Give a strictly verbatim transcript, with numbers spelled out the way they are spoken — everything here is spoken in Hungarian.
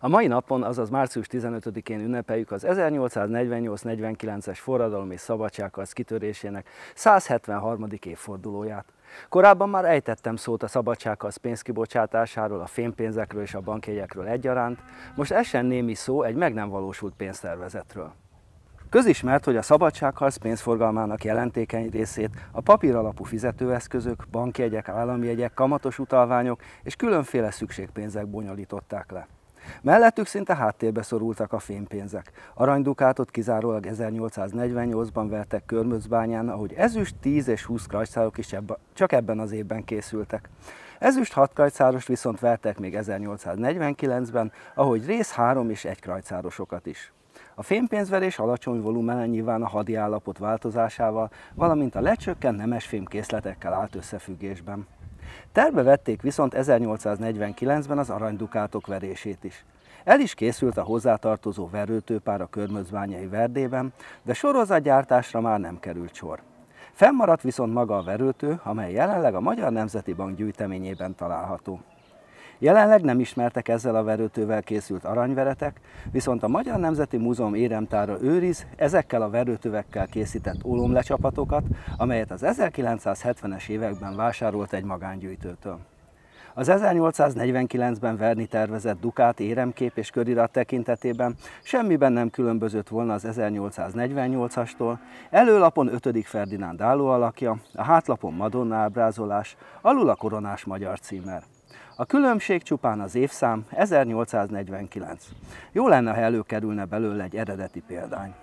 A mai napon, azaz március tizenötödikén ünnepeljük az ezernyolcszáznegyvennyolc-negyvenkilences forradalom és szabadságharc kitörésének száz hetvenharmadik évfordulóját. Korábban már ejtettem szót a szabadságharc pénzkibocsátásáról, a fémpénzekről és a bankjegyekről egyaránt, most essen némi szó egy meg nem valósult pénztervezetről. Közismert, hogy a szabadságharc pénzforgalmának jelentékeny részét a papíralapú fizetőeszközök, bankjegyek, állami jegyek, kamatos utalványok és különféle szükségpénzek bonyolították le. Mellettük szinte háttérbe szorultak a fémpénzek. Aranydukátot kizárólag ezernyolcszáznegyvennyolcban vertek Körmöcbányán, ahogy ezüst tíz és húsz krajcárok is ebben, csak ebben az évben készültek. Ezüst hat krajcárost viszont vertek még ezernyolcszáznegyvenkilencben, ahogy rész három és egy krajcárosokat is. A fémpénzverés alacsony volumenen nyilván a hadi állapot változásával, valamint a lecsökkent nemesfém készletekkel állt összefüggésben. Tervbe vették viszont ezernyolcszáznegyvenkilencben az aranydukátok verését is. El is készült a hozzátartozó verőtőpár a körmöcbányai Verdében, de sorozatgyártásra már nem került sor. Fennmaradt viszont maga a verőtő, amely jelenleg a Magyar Nemzeti Bank gyűjteményében található. Jelenleg nem ismertek ezzel a verőtővel készült aranyveretek, viszont a Magyar Nemzeti Múzeum éremtára őriz ezekkel a verőtövekkel készített ólomlecsapatokat, amelyet az ezerkilencszázhetvenes években vásárolt egy magángyűjtőtől. Az ezernyolcszáznegyvenkilencben verni tervezett dukát éremkép és körirat tekintetében semmiben nem különbözött volna az ezernyolcszáznegyvennyolcastól, előlapon ötödik Ferdinánd állóalakja, a hátlapon Madonna ábrázolás, alul a koronás magyar címer. A különbség csupán az évszám, ezernyolcszáznegyvenkilenc. Jó lenne, ha előkerülne belőle egy eredeti példány.